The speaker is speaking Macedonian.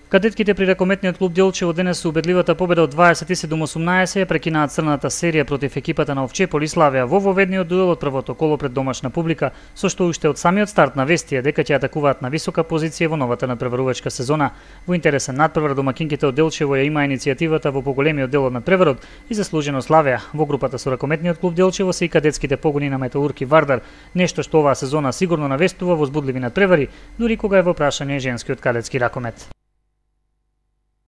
Кадетките при ракометниот клуб Делчево денес со убедливата победа од 27-18 ја прекинаат црната серија против екипата на Овчеполи и славеа во воведниот дуел од првото коло пред домашна публика, со што уште од самиот старт навестија дека ќе атакуваат на висока позиција во новата надпреварувачка сезона. Во интересен надпревар домакинките од Делчево ја има иницијативата во поголемиот дел од надпреварот и заслужено славеа. Во групата со ракометниот клуб Делчево се и кадетските погони на Металург и Вардар, нешто што оваа сезона сигурно навестува возбудливи надпревари, дури кога е во прашање женскиот кадетски ракомет.